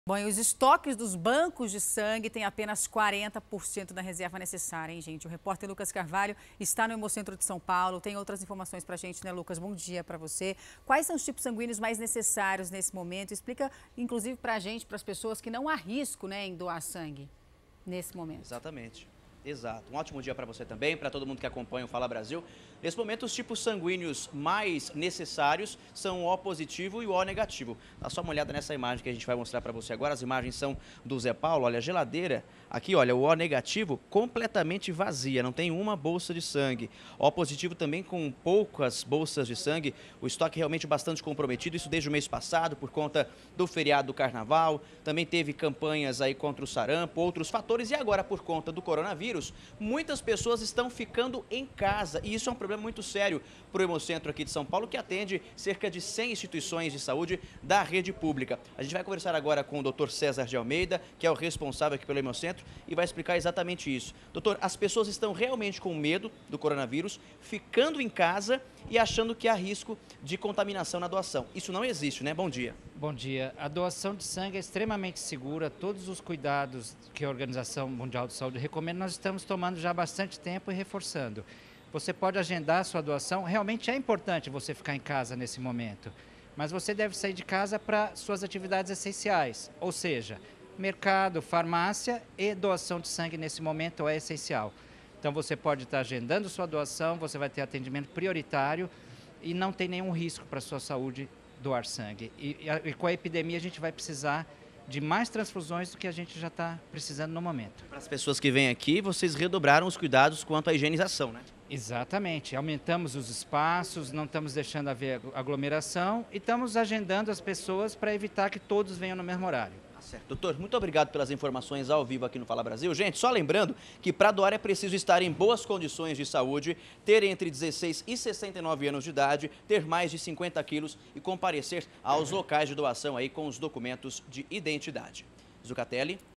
Bom, e os estoques dos bancos de sangue têm apenas 40% da reserva necessária, hein, gente? O repórter Lucas Carvalho está no Hemocentro de São Paulo. Tem outras informações pra gente, né, Lucas? Bom dia pra você. Quais são os tipos sanguíneos mais necessários nesse momento? Explica, inclusive, pra gente, para as pessoas que não há risco, né, em doar sangue nesse momento. Exatamente. Exato. Um ótimo dia para você também, para todo mundo que acompanha o Fala Brasil. Nesse momento, os tipos sanguíneos mais necessários são o O positivo e o O negativo. Dá só uma olhada nessa imagem que a gente vai mostrar para você agora. As imagens são do Zé Paulo. Olha, a geladeira, aqui, olha, o O negativo completamente vazia, não tem uma bolsa de sangue. O positivo também com poucas bolsas de sangue, o estoque realmente bastante comprometido, isso desde o mês passado, por conta do feriado do Carnaval. Também teve campanhas aí contra o sarampo, outros fatores, e agora por conta do coronavírus, muitas pessoas estão ficando em casa e isso é um problema muito sério para o Hemocentro aqui de São Paulo, que atende cerca de 100 instituições de saúde da rede pública. A gente vai conversar agora com o Dr. César de Almeida, que é o responsável aqui pelo Hemocentro, e vai explicar exatamente isso. Doutor, as pessoas estão realmente com medo do coronavírus, ficando em casa e achando que há risco de contaminação na doação. Isso não existe, né? Bom dia. Bom dia. A doação de sangue é extremamente segura. Todos os cuidados que a Organização Mundial de Saúde recomenda, nós estamos tomando já há bastante tempo e reforçando. Você pode agendar a sua doação. Realmente é importante você ficar em casa nesse momento, mas você deve sair de casa para suas atividades essenciais, ou seja, mercado, farmácia e doação de sangue nesse momento é essencial. Então você pode estar agendando sua doação, você vai ter atendimento prioritário e não tem nenhum risco para a sua saúde doar sangue. E com a epidemia a gente vai precisar de mais transfusões do que a gente já está precisando no momento. Para as pessoas que vêm aqui, vocês redobraram os cuidados quanto à higienização, né? Exatamente. Aumentamos os espaços, não estamos deixando haver aglomeração e estamos agendando as pessoas para evitar que todos venham no mesmo horário. Certo. Doutor, muito obrigado pelas informações ao vivo aqui no Fala Brasil. Gente, só lembrando que para doar é preciso estar em boas condições de saúde, ter entre 16 e 69 anos de idade, ter mais de 50 quilos e comparecer aos locais de doação aí com os documentos de identidade. Zucatelli.